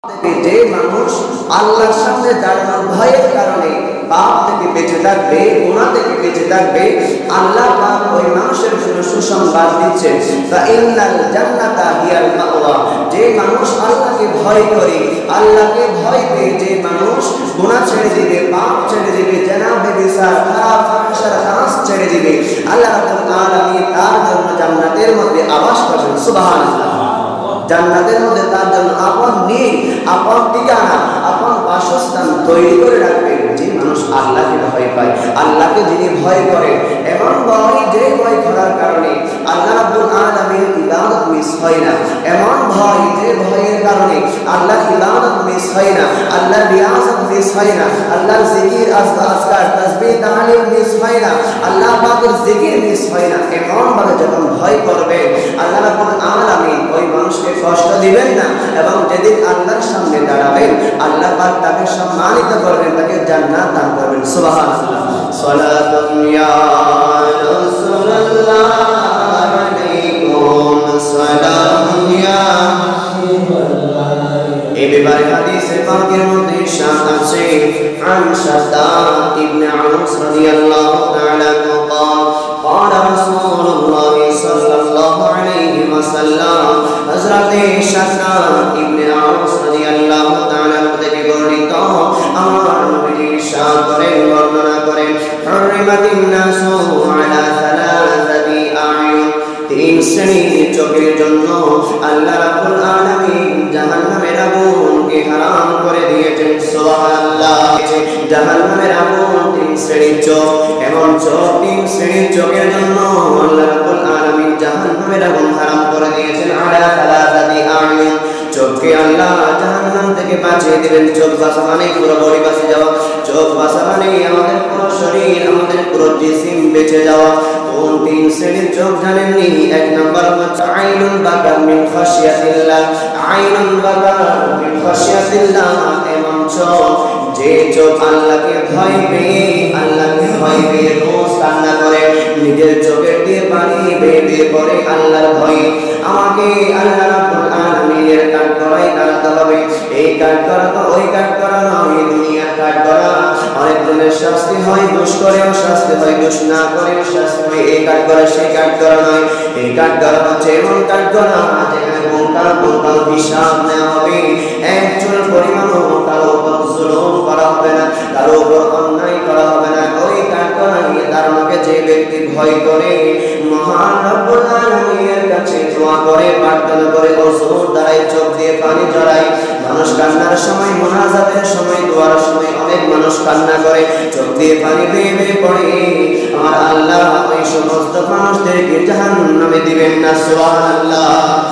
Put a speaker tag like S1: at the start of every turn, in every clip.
S1: যে মানুষ আল্লাহর সামনে দাঁড়ানোর ভয়ের কারণে পাপ থেকে বেঁচে থাকবে, গুনাহ থেকে বেঁচে থাকবে, আল্লাহ পাক ওই মানুষের জন্য সুসংবাদ দিচ্ছেন, ফাইন্নাল জান্নাতা হিয়াল মাওয়া। যে মানুষ আল্লাহকে ভয় করে, আল্লাহকে ভয় পেয়ে যে মানুষ গুনাহ ছেড়ে দিবে, পাপ ছেড়ে দিবে, জিনা ব্যভিচার খারাপ ফাহশার কাজ ছেড়ে দিবে, আল্লাহ রাব্বুল আলামিন তার জন্য জান্নাতের মধ্যে আবাস করবেন। সুবহানাল্লাহ। জান্নাতের মধ্যে তার জন্য আপন নিজ, আপন ঠিকানা, আপন বাসস্থান তৈরি করে রাখবেন। যে মানুষ আল্লাহকে ভয় পায়, আল্লাহকে যিনি ভয় করে, এমন ভয় যে ভয় করার কারণে আল্লাহ রাব্বুল আলামিনের ইবাদত মিস হয় না, এমন ভয় যে ভয়ের কারণে আল্লাহর ইবাদত মিস হয় না, আল্লাহর রিয়াজত মিস হয় না, আল্লাহর জিকির আজকার তাসবিহ তাহলিল মিস হয় না, আল্লাহ পাকের জিকির মিস হয় না। এমন ভাবে যখন ভয় করবে, আল্লাহ রাব্বুল আলামিন ওই মানুষকে কষ্ট দিবেন না, এবং যেদিন আল্লাহর সামনে দাঁড়াবেন আল্লাহ পাক তাকে সম্মানিত করবেন, তাকে জান্নাত দান করবেন। সুবহানাল্লাহ। সালাতুন ইয়া রাসূলুল্লাহ আলাইকুম সালাম ইয়া হাবিবাল্লাহ। এই ব্যাপারে হাদিসে পাকের মধ্যে শান আছে, আন শাদ্দাদ ইবনে আউস রাদিয়াল্লাহু তাআলা قال قال رسول الله صلى الله عليه وسلم। হযরত শাদ্দাদ ইবনে আউস রাদিয়াল্লাহু তাআলা থেকে বর্ণিত, আমার নবী ইরশাদ করেন, বর্ণনা করেন, হুররিমাতিন নাসু আলা সালাসাতি আয়ুন। তিন শ্রেণীর চোখের জন্য আল্লাহ রাব্বুল আলামিন জাহান্নামের আগুনকে হারাম করে দিয়েছেন। সুবহানাল্লাহ। জাহান্নামের আগুন তিন শ্রেণীর চোখ, এমন চোখ, তিন শ্রেণীর চোখের জন্য আল্লাহ রাব্বুল আলামিন জাহান্নামের আগুন হারাম করে দিয়েছেন। আলা সালাসাতি আয়ুন, চোখকে আল্লাহ জাহান্নাম থেকে বাঁচিয়ে দিবেন। চোখ বাঁচা মানে পুরো বডি বাঁচে যাওয়া, চোখ বাঁচা মানে আমাদের পুরো শরীর, আমাদের পুরো জিসিম বেঁচে যাওয়া। কোন তিন শ্রেণীর চোখ জানেননি? এক নম্বর হচ্ছে আইনুন বাকা মিন খাশিয়াতিল্লাহ। আইনুন বাকা মিন খাশিয়াতিল্লাহ, এমন চোখ যে চোখ আল্লাহকে ভয় পেয়ে, আল্লাহকে ভয় পেয়ে রোজ কান্না করে, নিজের চোখের দিয়ে পানি বেয়ে বেয়ে পড়ে আল্লাহর ভয়ে। আমাকে আল্লাহ রাব্বুল আলামিনের কাজ করাই কাটাতে হবে। এই কাজ করা তো ওই কাজ করা নয়, দুনিয়ার কাজ করা। অনেকজনের শাস্তি হয় দোষ করেও শাস্তি হয়, দোষ না করেও শাস্তি হয়। এই কাজ করা সেই কাজ করা নয়, এই কাজ করা হচ্ছে এমন কাজ করা যেখানে কোনটাও হিসাব নেওয়া হবে। একজন পরিমাণও কারো উপর জুলুম করা হবে না, কারো উপর অন্যায় করা হবে না। ওই কাজ করা নিয়ে তার মাকে যে ব্যক্তি ভয় করে, মহান রব্বুল আলামিনের কাছে দোয়া করে, প্রার্থনা করে, ওযুর দ্বারাই চোখ দিয়ে পানি ঝরায়। মানুষ কান্নার সময়, মুনাজাতের সময়, দোয়ার সময় অনেক মানুষ কান্না করে, চোখ দিয়ে পানি বেয়ে বেয়ে পড়ে। আমার আল্লাহ ওই সমস্ত মানুষদেরকে জাহান্নামে দিবেন না। সুবহানাল্লাহ।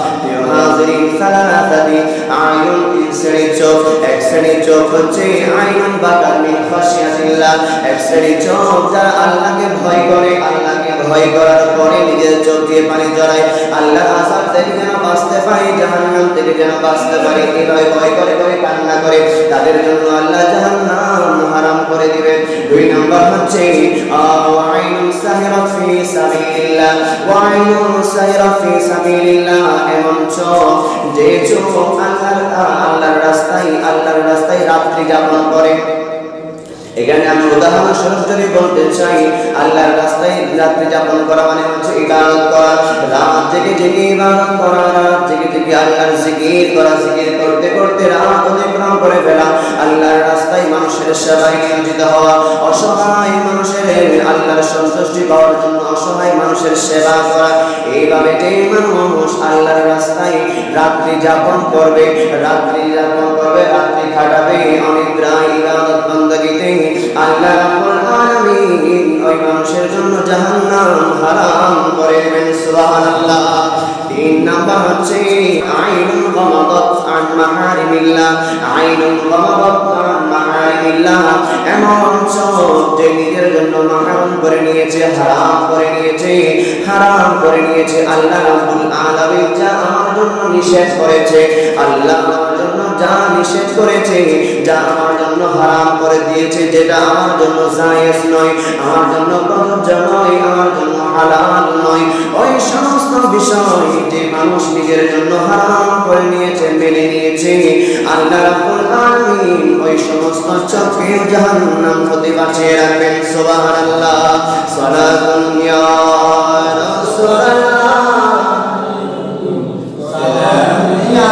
S1: হাজিরিন, সালাসাতি আয়ুন, তিন শ্রেণীর চোখ। এক শ্রেণীর চোখ হচ্ছে আইনুন বাকা মিন খাশিয়াতিল্লাহ, এক শ্রেণীর চোখ যারা আল্লাহকে ভয় করে, আল্লাহকে ভয় করার পরে নিজের চোখ দিয়ে পানি ঝরায়। আল্লাহর আযাব থেকে যেন বাঁচতে পারি, জাহান্নাম থেকে যেন বাঁচতে পারি, এভাবে ভয় করে করে কান্না করে, তাদের জন্য আল্লাহ জাহান্নাম হারাম করে দিবেন। দুই নম্বর হচ্ছে আইনুন সাহিরাত ফি সাবিলিল্লাহ, আইনুন সাহিরাত ফি সাবিলিল্লাহ, এমন চোখ যে চোখ আল্লাহর রাস্তায় রাত্রি যাপন করে। এখানে আমি উদাহরণস্বরূপ যদি বলতে চাই, আল্লাহর রাস্তায় রাত্রি যাপন করা মানে হচ্ছে ইবাদত করা, রাত জেগে জেগে ইবাদত করা, রাত জেগে জেগে আল্লাহর জিকির করা, জিকির করতে করতে রাত অতিক্রম করে ফেলা, আল্লাহর রাস্তায় মানুষের সেবায় নিয়োজিত হওয়া, অসহায় মানুষের আল্লাহর সন্তুষ্টি পাওয়ার জন্য অসহায় মানুষের সেবা করা। এইভাবে যে মানুষ আল্লাহর রাস্তায় রাত্রি যাপন করবে, রাত্রি কাটাবে অনিদ্রায় ইবাদত বন্দেগীতে, আল্লাহ রাব্বুল আলামিন ওই মানুষের জন্য জাহান্নাম হারাম করে দেবেন। সুবহানাল্লাহ। তিন নাম্বার হচ্ছে আইনুন গামাদাত আন মাহারিমিল্লাহ, আইনুন গামাদাত আন মাহারিমিল্লাহ, এমন চোখ যে নিজের জন্য মাহরুম করে নিয়েছে, হারাম করে নিয়েছে, হারাম করে নিয়েছে। আল্লাহ রাব্বুল আলামিন যা আমার জন্য নিষেধ করেছে, আল্লাহ আমার জন্য যা নিষেধ করেছে, যা আমার জন্য হারাম করে দিয়েছে, যেটা আমার জন্য জায়েজ নয়, আমার জন্য প্রযোজ্য নয়, আমার জন্য হালাল নয়, ওই সমস্ত বিষয় যে মানুষ নিজের জন্য হারাম করে নিয়েছে, মেনে নিয়েছে, আল্লাহ রাব্বুল আলামিন ওই সমস্ত চোখকে জাহান্নাম হতে বাঁচিয়ে রাখবেন। সুবহানাল্লাহ। সালাতুন ইয়া রাসূলুল্লাহ, সালামুন ইয়া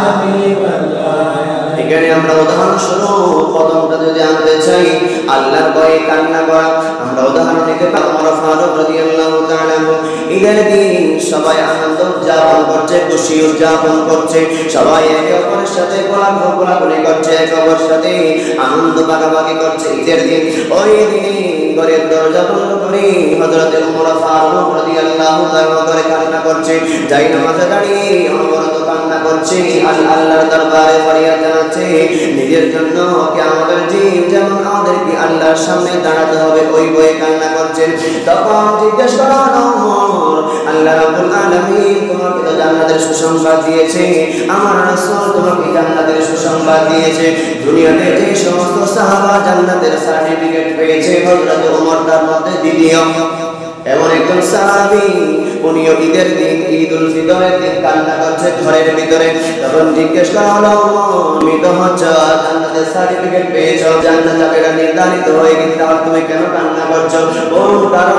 S1: হাবিবাল্লাহ। এখানে আমরা উদাহরণস্বরূপ প্রথমটা যদি আনতে চাই, আল্লাহর ভয়ে কান্না করা, আমরা উদাহরণ দিতে পারি ওমর ফারুক রাদিয়াল্লাহু তাআলা ঈদের দিন সবাই আনন্দ উদযাপন করছে, খুশি উদযাপন করছে, সবাই একে অপরের সাথে কোলাকুলি করছে, একে অপরের সাথে আনন্দ ভাগাভাগি করছে। ঈদের দিন ওই দিনে ঘরের দরজা বন্ধ করে হযরত ওমর ফারুক রাদিয়াল্লাহু তাআলা করে কান্না করছে, যাই নামাজে দাঁড়িয়ে অনবরত কান্না করছে, আল্লাহর দরবারে ফরিয়াদ জানাচ্ছে নিজের জন্য কিয়ামতের দিন যেমন আমাদেরকে আল্লাহর সামনে দাঁড়াতে হবে, ওই ভয়ে কান্না করছেন। তখন জিজ্ঞেস করা হলো, আল্লাহ রাব্বুল আলামিন তোমাকে তো জান্নাতের সুসংবাদ দিয়েছে, আমার রাসূল তোমাকে জান্নাতের সুসংবাদ দিয়েছে। দুনিয়াতে যে সমস্ত সাহাবা জান্নাতের সার্টিফিকেট পেয়েছে, হযরত ওমর তার মধ্যে দ্বিতীয়। এমন একজন সাহাবী, উনিও ঈদের দিন, ঈদুল ফিতরের দিন কান্না করছে ঘরের ভিতরে। তখন জিজ্ঞেস করা হলো, তুমি তো হচ্ছে জান্নাতের সার্টিফিকেট পেয়েছো, জান্নাত এটা নির্ধারিত হয়ে গেছে, তাহলে তুমি কেন কান্না করছো? কোন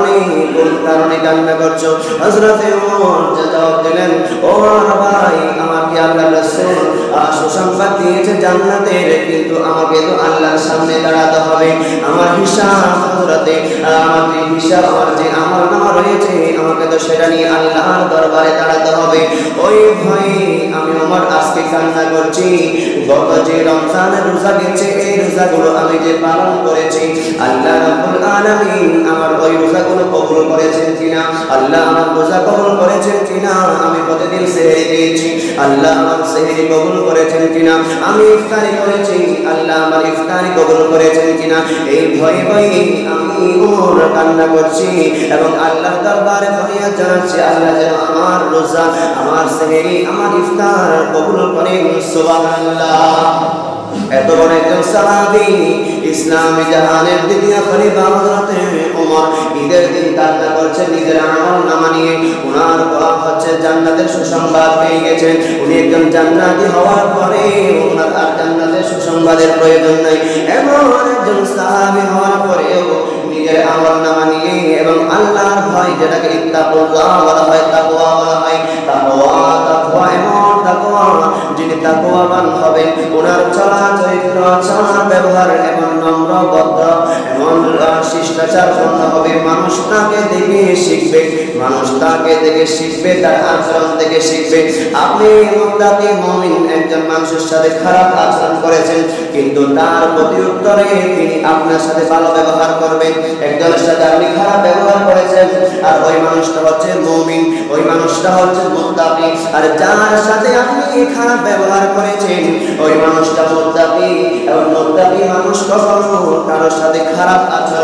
S1: কারণে কান্না করছো? হযরত ওমর জবাব দিলেন, ও ভাই, আমাকে আল্লাহর রাসূল সুসংবাদ দিয়েছে জান্নাতের, কিন্তু আমাকে তো আল্লাহর সামনে দাঁড়াতে হবে, আমার হিসাব হযরতে আমাকে হিসাব আমার যে আমল নামা রয়েছে, আমাকে তো সেটা নিয়ে আল্লাহর দরবারে দাঁড়াতে হবে। ওই ভয়ে আমি ওমর আজকে কান্না করছি। গত যে রমজানের রোজা গেছে, এই রোজাগুলো আমি যে পালন করেছি, আল্লাহ রাব্বুল আলামিন আমার ওই রোজাগুলো কবুল করেছেন কিনা, আল্লাহ আমার রোজা কবুল করেছেন কিনা, আমি প্রতিদিন সেহরি দিয়েছি, আল্লাহ আমার সেহরি কবুল করেছেন কিনা, আমি ইফতারি করেছি, আল্লাহ আমার ইফতারি কবুল করেছেন কিনা, এই ভয়ে ভয়ে আমি ওমর কান্না করছি এবং আল্লাহর দরবারে ফরিয়াদ জানাচ্ছি, আল্লাহ যেন আমার রোজা, আমার সেহরি, আমার ইফতার কবুল করেন। সুবহানাল্লাহ। এত বড় একজন সাহাবী, ইসলামী জাহানের দ্বিতীয় খলিফা হযরত ওমর ঈদের দিন কান্না করছেন নিজের আমল নামা নিয়ে। ওনার হচ্ছে জান্নাতের সুসংবাদ পেয়ে গেছেন, উনি একজন জান্নাতি হওয়ার পরে ওনার আর জান্নাতের সুসংবাদের প্রয়োজন নাই। এমন একজন সাহাবী হওয়ার পরেও নিজের আমল নামা নিয়ে এবং আল্লাহর ভয়, যেটাকে ইত্তাকুল্লাহ বলা হয়, তাকওয়া বলা হয়, তাকওয়া এমন তাকওয়া, যিনি তাকওয়াবান হবেন, ওনার চলা চরিত্র, আচার ব্যবহার এমন নম্র ভদ্র, এমন শিষ্টাচারপূর্ণ হবে, মানুষ তাকে দেখে শিখবে, মানুষ তাকে দেখে শিখবে, তার আচরণ থেকে শিখবে। আপনি মুত্তাকি মুমিন একজন মানুষের সাথে খারাপ আচরণ করেছেন, কিন্তু তার প্রতি উত্তরে তিনি আপনার সাথে ভালো ব্যবহার করবেন। একজনের সাথে আপনি খারাপ ব্যবহার করেছেন, আর ওই মানুষটা হচ্ছে মুমিন, ওই মানুষটা হচ্ছে মুত্তাকি। আর যার সাথে আপনি খারাপ ব্যবহার করেছেন, ওই মানুষটা মুত্তাকি। এবং মুত্তাকি মানুষ কখনো কারোর সাথে খারাপ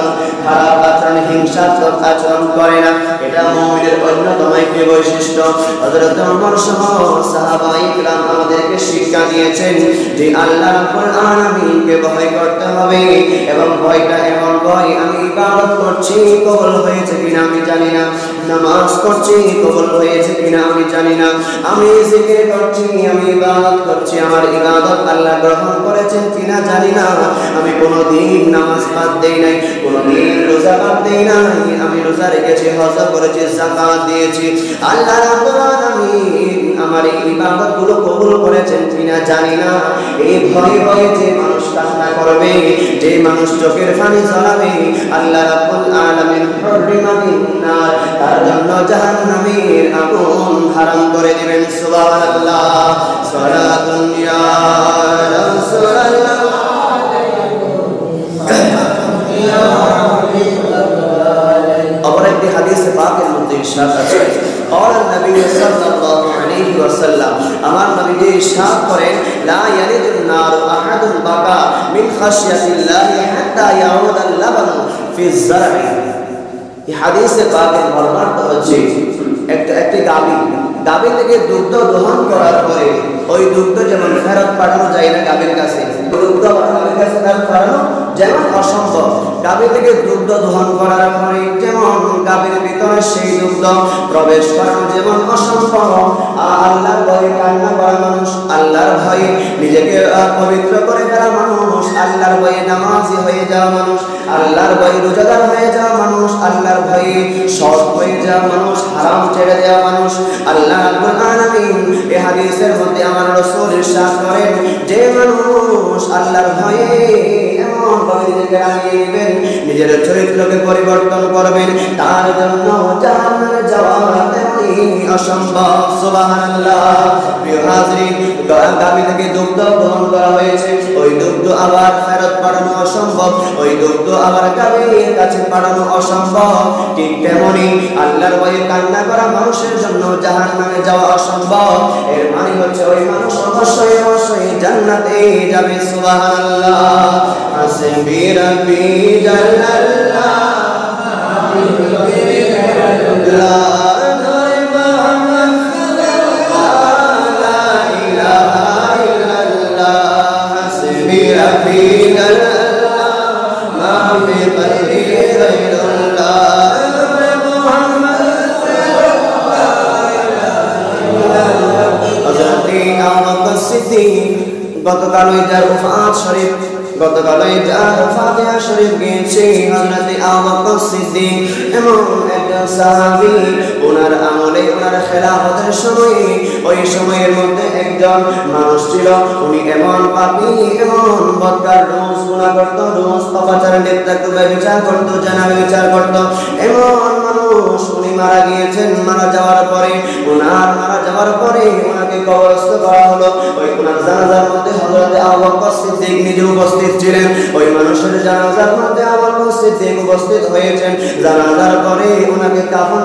S1: আচরণ, হিংসাত্মক আচরণ করে না। এটা মুমিনের অন্যতম একটি বৈশিষ্ট্য। হযরত ওমর সহ সাহাবায়ে কিরাম আমাদেরকে শিক্ষা দিয়েছেন যে আল্লাহ রাব্বুল আলামিনকে ভয় করতে হবে, এবং ভয়টা এমন ভয়, আমি ইবাদত করছি কবুল হয়েছে কিনা আমি জানি না, নামাজ পড়ছি কবুল হয়েছে কিনা আমি জানি না, আমি জিকির করছি, আমি ইবাদত করছি, আমার ইবাদত আল্লাহ গ্রহণ করেছেন কিনা জানি না, আমি কোনোদিন নামাজ বাদ দেই নাই, কোনোদিন রোজা বাদ দেই নাই, আমি রোজা রেখেছি, হজ করেছি, যাকাত দিয়েছি, আল্লাহ রাব্বুল আলামিন আমার এই ইবাদতগুলো কবুল করেছেন কিনা জানি না। এই ভয়ে ভয়ে যে মানুষ কান্না করবে, যে মানুষ চোখের পানি ঝরাবে, আল্লাহ রাব্বুল আলামিন হুররিমাতিন নার, তার জন্য জাহান্নামের আগুন হারাম করে দিবেন। সুবহানাল্লাহ। সালাতুন ইয়া রাসূলুল্লাহ, অপর একটি হাদিসে পাকের মধ্যে ইরশাদ আছে, قال النبي صلى الله عليه وسلم, আমার নবী যে ইরশাদ করেন, লা ইয়ালিদুন নার আহাদুন বাকা মিন খাশিয়াতিল্লাহি হাত্তা ইয়াউদ আল-লাবানু ফি যারঈ। এই হাদিসে পাকের মর্মার্থ হচ্ছে একটি গাভী গাভী থেকে দুগ্ধ দহন করার পরে ওই দুগ্ধ যেমন ফেরত পাঠানো যায় না গাভীর কাছে, দুগ্ধ গাভীর কাছে ফেরত পাঠানো যেমন অসম্ভব, গাভী থেকে দুগ্ধ দহন করার পরে যেমন গাভীর ভিতরে সেই দুগ্ধ প্রবেশ করানো যেমন অসম্ভব, আল্লাহর ভয়ে কান্না করা মানুষ, আল্লাহর ভয়ে নিজেকে পবিত্র করে ফেলা মানুষ, আল্লাহর ভয়ে নামাজি হয়ে যাওয়া মানুষ, আল্লাহর ভয়ে রোজাদার হয়ে যাওয়া মানুষ, আল্লাহর ভয়ে সৎ হয়ে যাওয়া মানুষ, হারাম ছেড়ে দেওয়া মানুষ, আল্লাহ রাব্বুল আলামিন এই হাদিসের মধ্যে আমার রাসূল ইরশাদ করেন যে মানুষ আল্লাহর ভয়ে এমন ভাবে নিজেকে রাখিয়ে নেবেন, নিজের চরিত্রকে পরিবর্তন করবেন, তার জন্য জান্নাতে যাওয়া তেমনি অসম্ভব। সুবহানাল্লাহ। প্রিয় হাজরিন, গাভী থেকে দুগ্ধ গ্রহণ করা হয়েছে, ওই দুগ্ধ আবার ফেরত পাঠানো অসম্ভব, ওই দুগ্ধ আবার গাভীর কাছে পাঠানো অসম্ভব। ঠিক তেমনি আল্লাহর ভয়ে কান্না করা মানুষের জন্য জাহান্নামে যাওয়া অসম্ভব। এর মানে হচ্ছে ওই মানুষ অবশ্যই অবশ্যই জান্নাতে যাবে। সুবহানাল্লাহ। হাসবি রাব্বি জাল্লাল্লাহ গতকাল ওই জারফাত শরীফ গতকাল ওই ফাতিহা শরীফ গিয়েছে হযরত আবু বকর সিদ্দিক এমন একজন সাহাবী, ওনার আমলে ওনার খেলাফতের সময়ে ওই সময়ের মধ্যে একজন মানুষ ছিল, উনি এমন পাপী এমন বদকার, রোজ গুনাহ করত, রোজ পাপাচারে লিপ্ত থাকত, ব্যভিচার করত, জানা ব্যভিচার করত, এমন মানুষ উনি মারা গিয়েছেন। মারা যাওয়ার পরে ওনাকে কবরস্থ করা হলো। ওই ওনার জানাজার মধ্যে হযরত আবু বকর সিদ্দিক নিজে উপস্থিত ছিলেন। ওই মানুষের জানাজার মধ্যে আবু বকর সিদ্দিক উপস্থিত হয়েছেন। জানাজার পরে ওনাকে দাফন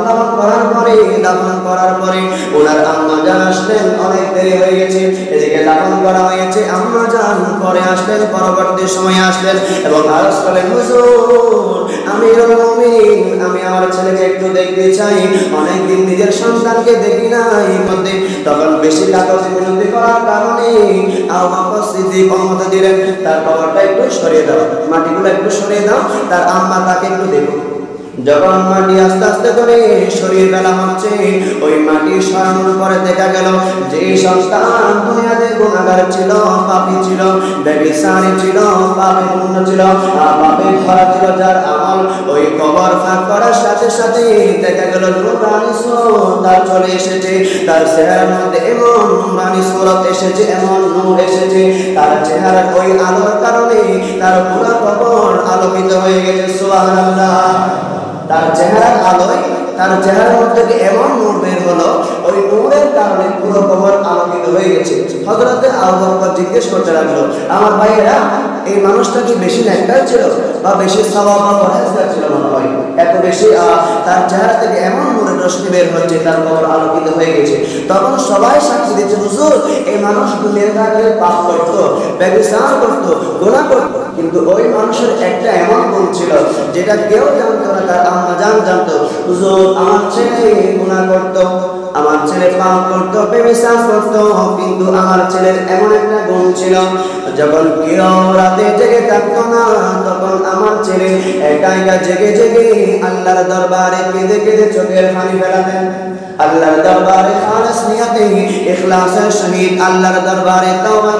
S1: করার পরে ওনার আম্মা জান আসলেন, অনেক দেরি হয়ে গেছে, এদিকে দাফন করা হয়েছে, আম্মা জান পরে আসলেন, পরবর্তী সময়ে আসলেন এবং আরজ করলেন, হুজুর আমিরুল মুমিনিন, আমি আমার ছেলেকে একটু দেখতে চাই, অনেকদিন নিজের সন্তানকে দেখি নাই মধ্যে। তখন বেশি কাগজে বিনতি করার কারণে আবু বকর সিদ্দিক অনুমতি দিলেন, তার কবরটা একটু সরিয়ে দাও, মাটিগুলো একটু সরিয়ে দাও, তার আম্মা তাকে একটু দেখো। যখন মাটি আস্তে আস্তে করে সরিয়ে ফেলা হচ্ছে, ওই মাটি সরানোর পরে দেখা গেল যে সন্তান দুনিয়াতে গুনাহগার ছিল, পাপী ছিল, ব্যভিচারী ছিল, পাপে পূর্ণ ছিল, পাপে ভরা ছিল, যার আমল ওই কবর ফাঁক করার সাথে সাথে দেখা গেল নূরানি সুরত তার চলে এসেছে, তার চেহারার মধ্যে এমন নূরানি সুরত এসেছে, এমন নূর এসেছে, তার চেহারার ওই আলোর কারণে তার পুরো কবর আলোকিত হয়ে গেছে। সুবহানাল্লাহ। তার চেহারার আলোয় তার চেহারার মধ্যে এমন নূর বের হলো, ওই নূরের কারণে পুরো কবর আলোকিত হয়ে গেছে। হযরত আবু বকর জিজ্ঞেস করতে লাগলো, আমার ভাইয়েরা এই মানুষটা কি বেশি নেককার ছিল বা বেশি সওয়াব বা পরহেজগার ছিল? মনে হয় এত বেশি তার চেহারা থেকে এমন নূরের রশ্মি বের হচ্ছে, তার কবর আলোকিত হয়ে গেছে। তখন সবাই সাক্ষী দিচ্ছে, হুজুর এই মানুষ দুনিয়ার থাকলে পাপ করতো, ব্যভিচার করতো, গুনাহ করতো, কিন্তু ওই মানুষের একটা এমন গুণ ছিল যেটা কেউ জানতো না, তার আম্মা জান জানতো। হুজুর আমার ছেলে গুনাহ করতো, আমার ছেলে পাপ করতো, ব্যভিচার করতো, কিন্তু আমার ছেলের এমন একটা গুণ ছিল, যখন কেউ রাতে জেগে থাকতো না তখন আমার ছেলে একা একা জেগে জেগে আল্লাহর দরবারে কেঁদে কেঁদে চোখের পানি ফেলাতেন। আল্লাহর দরবারে খালিস নিয়তে ইখলাসের সহিত আল্লাহর দরবারে তওবা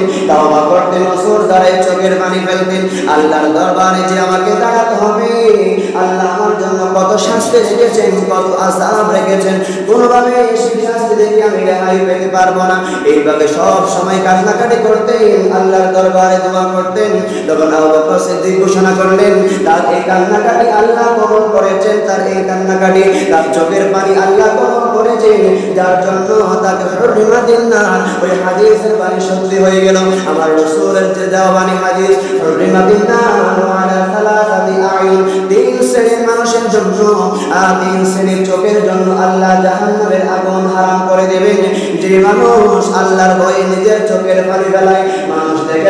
S1: করতেন, অসুর দ্বারা চোখের পানি ফেলতেন। আল্লাহর দরবারে যে আমাকে দাঁড়াতে হবে, আল্লাহ আমার জন্য কত শাস্তি রেখেছেন, কত আযাব রেখেছেন, কোনোভাবে সেই শাস্তি থেকে আমি রেহাই পেতে পারবো না, এইভাবে সব সময় কান্নাকাটি করতেন, আল্লাহর দরবারে দোয়া করতেন। তখন আবু বকর সিদ্দিক ঘোষণা করলেন, তার এই কান্নাকাটি আল্লাহ কবুল করেছেন, তার এই কান্নাকাটি, তার চোখের পানি আল্লাহ কবুল করেছেন, যার জন্য তাকে হুরমাতিন নার ওই হাদিসের বাণী সত্যি হয়ে গেল। আমার রাসূলের যে দেওয়া বাণী হাদিস, হুরমাতিন নার ওয়ালা সালাসাতি আয়ুন, তিন শ্রেণীর মানুষের জন্য, তিন শ্রেণীর চোখের জন্য আল্লাহ জাহান্নামের আগুন হারাম করে দেবেন। যে মানুষ আল্লাহর ভয়ে নিজের চোখের পানি ফেলায়, মানুষ দেখে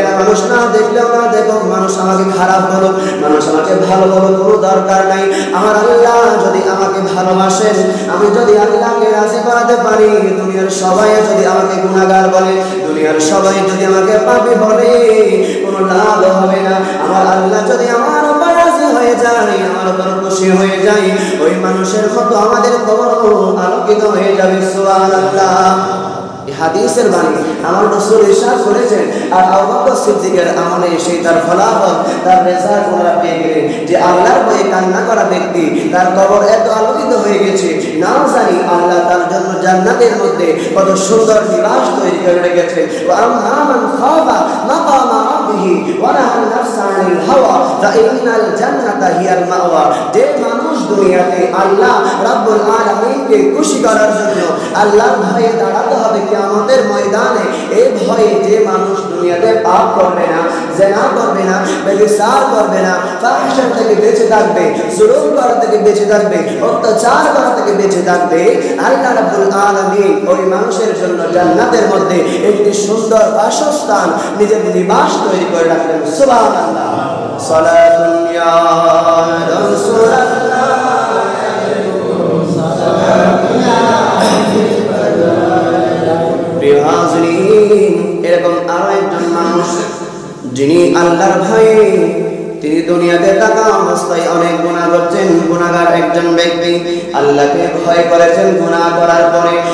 S1: না মানুষ না দেখলেও না দেখুক, মানুষ আমাকে খারাপ বলো, মানুষ আমাকে ভালো বলো, কোনো দরকার নাই। আমার আল্লাহ যদি আমাকে ভালোবাসেন, আমি যদি আল্লাহকে রাজি করাতে পারি, দুনিয়ার সবাই যদি আমাকে গুনাহগার বলে, দুনিয়ার সবাই যদি আমাকে পাপী বলে, কোনো লাভ হবে না। আমার আল্লাহ যদি আমার উপর রাজি হয়ে যায়, আমার উপর খুশি হয়ে যায়, ওই মানুষের মতো আমাদের কবর আলোকিত হয়ে যাবে। সুবহানাল্লাহ। হাদিসের বাণী আমার রাসূল ইরশাদ করেছেন, আর আবু বকর সিদ্দিকের আমলে সেই তার ফলাফল, তার রেজাল্ট ওনারা পেয়ে গেলেন যে আল্লাহর ভয়ে কান্না করা ব্যক্তি তার কবর এত আলোকিত হয়ে গেছে, না জানি আল্লাহ তার জন্য জান্নাতের মধ্যে কত সুন্দর নিবাস তৈরি করে রেখেছেন। ওয়া আম্মা মান খাফা মাকামা রাব্বিহি ওয়া নাহা নাফসা আনিল হাওয়া ফাইনাল জান্নাতা হিয়াল মাওয়া। যে মানুষ দুনিয়াতে আল্লাহ রাব্বুল আলামিনকে খুশি করার জন্য আল্লাহর ভয়ে দাঁড়াতে হবে কিয়ামতের ময়দানে, এই ভয়ে যে মানুষ দুনিয়াতে পাপ করবে না, জিনা করবে না, ব্যভিচার করবে না, ফাহিশা থেকে বেঁচে থাকবে, জুলুম করা থেকে বেঁচে থাকবে, অত্যাচার করা থেকে বেঁচে থাকবে, আল্লাহ রাব্বুল আলামিন ওই মানুষের জন্য জান্নাতের মধ্যে একটি সুন্দর বাসস্থান, নিজের নিবাস তৈরি করে রাখবেন। সুবহানাল্লাহ। সালাতুন ইয়া রাসূলুল্লাহ। এরকম আরো একজন মানুষ যিনি আল্লাহর ভয়ে, তিনি দুনিয়াতে থাকা অবস্থায় অনেক গুনাহ করছেন, গুনাহগার একজন ব্যক্তি, আল্লাহকে ভয় করেছেন। গুনাহ করার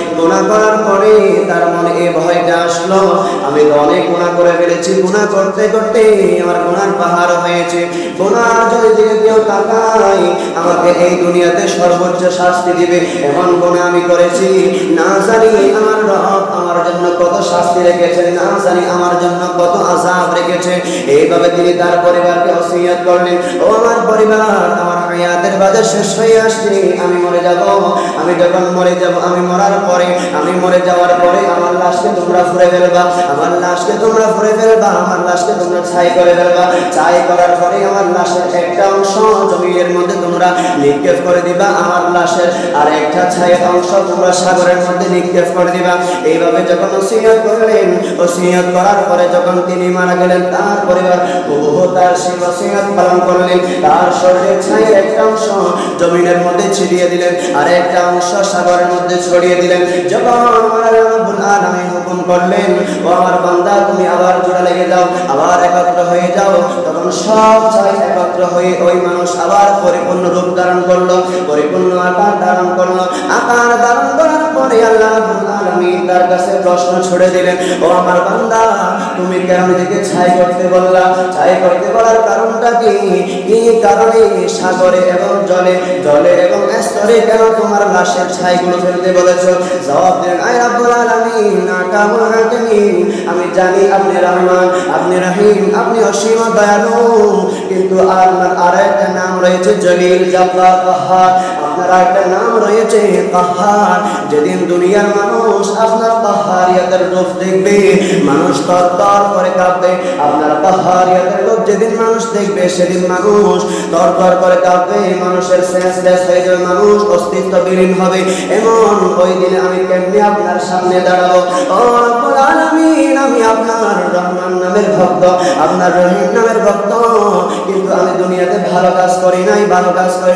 S1: পরে তার মনে এই ভয়টা আসলো, আমি তো অনেক গুনাহ করে ফেলেছি, গুনাহ করতে করতে আমার গুনার পাহাড় হয়েছে, গুনাহ যদি কেউ তাকায় আমাকে এই দুনিয়াতে সর্বোচ্চ শাস্তি দিবে, এমন গুনাহ আমি করেছি, না জানি আমার রব আমার জন্য কত শাস্তি রেখেছেন, না জানি আমার জন্য কত আযাব রেখেছে। এইভাবে তিনি তার পরিবারকে ওসিয়ত করলেন, ও আমার পরিবার, আমার হায়াতের বাজার শেষ হয়ে আসছে, আমি মরে যাব, আমি যখন মরে যাব, আমি মরে যাওয়ার পরে আমার লাশকে তোমরা ফুঁড়ে ফেলবা, আমার লাশকে তোমরা ফুঁড়ে ফেলবা, আমার লাশকে তোমরা ছাই করে ফেলবা, ছাই করার পরে আমার লাশের একটা অংশ জমিনের মধ্যে তোমরা নিক্ষেপ করে দিবা, আমার লাশের আর একটা ছাইয়ের অংশ তোমরা সাগরের মধ্যে নিক্ষেপ করে দিবা। এইভাবে যখন ওসিয়ত করলেন, ওসিয়ত করার পরে যখন তিনি মারা গেলেন, তার পরিবার তার সেই ওসিয়ত পালন করলেন, তার শরীরের ছাইয়ের একটা অংশ জমিনের মধ্যে ছিটিয়ে দিলেন, আর একটা অংশ সাগরের মধ্যে ছড়িয়ে দিলেন। যখন রব্বুল আলামিন হুকুম করলেন, ও আমার বান্দা, তুমি আবার জোড়া লেগে যাও, আবার একত্র হয়ে যাও, তখন সব ছাই একত্র হয়ে ওই মানুষ আবার পরিপূর্ণ রূপ ধারণ করলো, পরিপূর্ণ আকার ধারণ করলো। আকার ধারণ করার পরে আল্লাহ রাব্বুল আলামিন তার কাছে প্রশ্ন ছুড়ে দিলেন, ও আমার বান্দা, তুমি কেন নিজেকে ছাই করতে বললা? ছাই করতে বলার কারণটা কি? কি কারণে সাগরে এবং জলে এবং স্তরে কেন তোমার লাশের ছাইগুলো ফেলতে বলেছো? জবাব দিলেন, আয় রাব্বুল আলামিন, আকামুল হাকিমিন, আমি জানি আপনি রহমান, আপনি রহিম, আপনি অসীম দয়ালু, কিন্তু আপনার আরেকটা নাম রয়েছে জলিল, জব্বার, কাহ্হার। আপনার আরেকটা নাম রয়েছে কাহ্হার। যেদিন দুনিয়ার মানুষ আপনার কাহ্হারিয়াতের রূপ দেখবে, মানুষ তরতর করে কাঁপবে। আপনার কাহ্হারিয়াতের রূপ যেদিন মানুষ দেখবে, সেদিন মানুষ তরতর করে কাঁপবে, মানুষের সেন্সলেস হয়ে যাবে, মানুষ অস্তিত্ব বিলীন হবে। এমন ওই দিনে আমি কেমনি আপনার সামনে দাঁড়াবো? ও রব্বুল আলামিন, আমি আপনার রহমান নামের ভক্ত, আপনার রহিম নামের ভক্ত, কিন্তু আমি দুনিয়াতে ভালো কাজ করি নাই, ভালো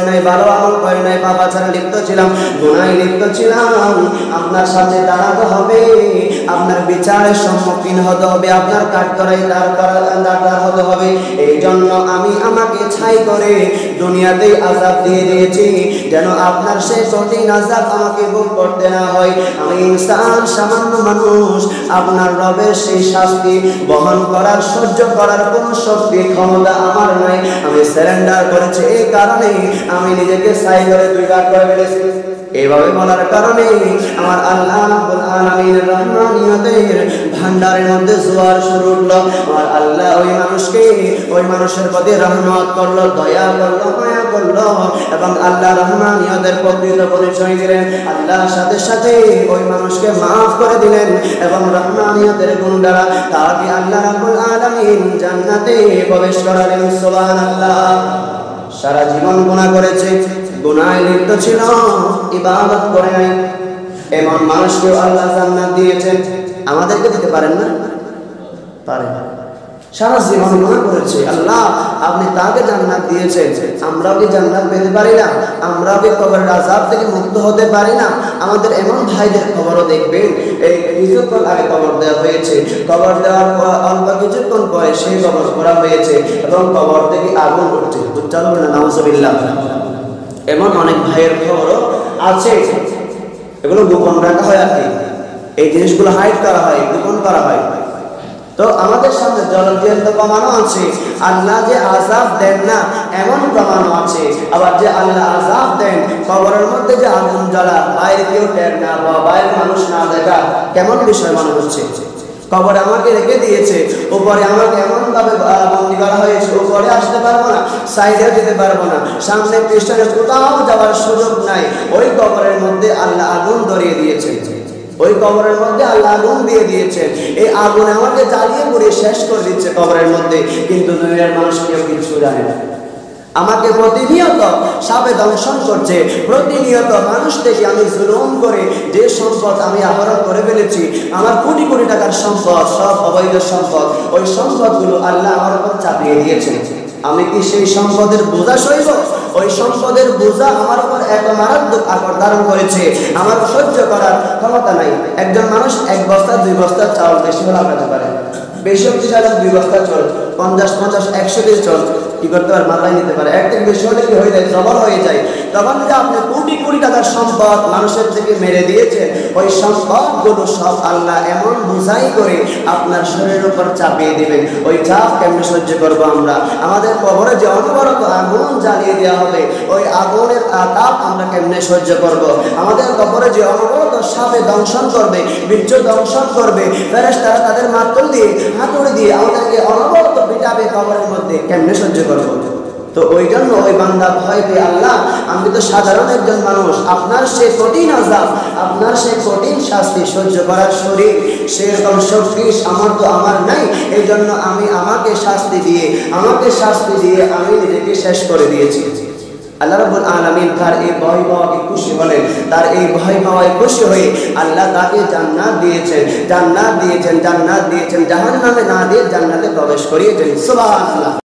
S1: আমল করি নাই, পাপাচারে লিপ্ত ছিলাম, গুনাহে লিপ্ত ছিলাম। আপনার সামনে দাঁড়াতে হবে, আপনার বিচারের সম্মুখীন হতে হবে, আপনার কাঠগড়ায় দাঁড় হতে হবে। এই জন্য আমি আমাকে ছাই করে দুনিয়াতেই আযাব দিয়ে দিয়েছি, যেন আপনার সেই কঠিন আযাব আমাকে ভোগ করতে না হয়। আমি ইনসান, সামান্য মানুষ, আপনার রবের সেই শাস্তি বহন করার, সহ্য করার কোন শক্তি, ক্ষমতা আমার নাই। আমি সারেন্ডার করেছি, এই কারণে আমি নিজেকে ছাই করে দুই ভাগ করে ফেলেছি। এইভাবে বলার কারণে আমার আল্লাহ রাব্বুল আলামিনের রহমানিয়তের ভান্ডারের মধ্যে জোয়ার শুরু হলো। আমার আল্লাহ ওই মানুষের প্রতি রহমত করলো, দয়া করলো, মায়া করলো, এবং আল্লাহ রহমানিয়তের প্রকৃত পরিচয় দিলেন। আল্লাহর সাথে সাথে ওই মানুষকে মাফ করে দিলেন, এবং রহমানিয়তের গুণ দ্বারা তাকে আল্লাহ রাব্বুল আলামিন জান্নাতে প্রবেশ করালেন। সুবহানাল্লাহ। সারা জীবন গুনাহ করেছে, গুনাহে লিপ্ত ছিল, ইবাদত করে নাই, এমন মানুষকে আল্লাহ জান্নাত দিয়েছেন। আমাদেরকে দিতে পারেন না? পারেন। সারা জীবন মনে করেছে আল্লাহ আপনি তাকে জান্নাত দিয়েছেন, আমরাও কি জান্নাত পেতে পারি না? আমরাও কি কবরের আযাব থেকে মুক্ত হতে পারি না? আমাদের এমন ভাইদের খবরও দেখবেন, এই কিছুক্ষণ আগে কবর দেওয়া হয়েছে, কবর দেওয়ার পর অল্প কিছুক্ষণ পরে সেই কবর করা হয়েছে এবং কবর থেকে আগুন উঠছে। নাউজুবিল্লাহ। এমন অনেক ভাইয়ের খবরও আছে, এগুলো গোপন রাখা হয় আর কি, এই জিনিসগুলো হাইড করা হয়, গোপন করা হয়। তো আমাদের সামনে জ্বলন্ত প্রমাণও আছে, আল্লাহ যে আযাব দেন না এমন প্রমাণও আছে। আবার যে আল্লাহ আযাব দেন, কবরের মধ্যে যে আগুন জ্বলা, বাইরে কেউ টের না বা বাইরের মানুষ না দেখা, কেমন বিষয় মনে হচ্ছে? কবরে আমাকে রেখে দিয়েছে, উপরে আমাকে এমন ভাবে বন্দী করা হয়েছে, উপরে আসতে পারবো না, সাইডে যেতে পারবো না, সামনে পিছনে কোথাও যাওয়ার সুযোগ নাই। ওই কবরের মধ্যে আল্লাহ আগুন ধরিয়ে দিয়েছে, ওই কবরের মধ্যে আল্লাহ আগুন দিয়ে দিয়েছেন। এই আগুন আমাকে জ্বালিয়ে পুড়িয়ে শেষ করে দিচ্ছে কবরের মধ্যে, কিন্তু দুনিয়ার মানুষ কেউ কিছু জানে না। আমাকে প্রতিনিয়ত সাপে দংশন করছে, প্রতিনিয়ত মানুষ থেকে আমি জুলুম করে যে সম্পদ আমি আহরণ করে ফেলেছি, আমার কোটি কোটি টাকার সম্পদ, সব অবৈধ সম্পদ, ওই সম্পদগুলো আল্লাহ আমার উপর চাপিয়ে দিয়েছেন। আমি কি সেই সম্পদের বোঝা সইব? ওই সম্পদের বোঝা আমার উপর এত মারাত্মক আকার ধারণ করেছে, আমার সহ্য করার ক্ষমতা নাই। একজন মানুষ 1 বস্তা 2 বস্তা চাউল বেশি হলে আপনাতে পারে, বেশি হতে চাইলে 2 বস্তা চাউল 50 100 কেজি চাউল কি করতে পারে, মাথায় নিতে পারে। এক থেকে বেশি হলে কি হয়ে যায়, জবর হয়ে যায়। তখন যে আপনি কোটি কোটি টাকার সম্পদ মানুষের থেকে মেরে দিয়েছেন, ওই সম্পদগুলো সব আল্লাহ এমন বোঝাই করে আপনার শরীরের উপর চাপিয়ে দিবেন। ওই চাপ কেমনে সহ্য করবো আমরা? আমাদের কবরে যে অনবরত আগুন জ্বালিয়ে দেওয়া হবে, ওই আগুনের তাপ আমরা কেমনে সহ্য করব? আমাদের কবরে যে অনবরত সাপে দংশন করবে, বিচ্ছু দংশন করবে, ফেরেশতারা তাদের মাতল দিয়ে হাতুড়ি দিয়ে আমাদেরকে অনবরত পিটাবে কবরের মধ্যে, কেমনে সহ্য করব? তো ওই জন্য ওই বান্দা ভয় পেয়ে আল্লাহ আমি তো সাধারণ একজন মানুষ, আপনার সেই কঠিন আযাব, আপনার সেই কঠিন শাস্তি সহ্য করার শরীর সেরকম শক্তি সামর্থ্য আমার নাই, এই জন্য আমি আমাকে শাস্তি দিয়ে আমি নিজেকে শেষ করে দিয়েছি। আল্লাহ রাব্বুল আলামিন তার এই ভয় পাওয়াকে খুশি হলেন, তার এই ভয় পাওয়ায় খুশি হয়ে আল্লাহ তাকে জান্নাত দিয়েছেন, জাহান্নামে না দিয়ে জান্নাতে প্রবেশ করিয়েছেন। সুবহানাল্লাহ।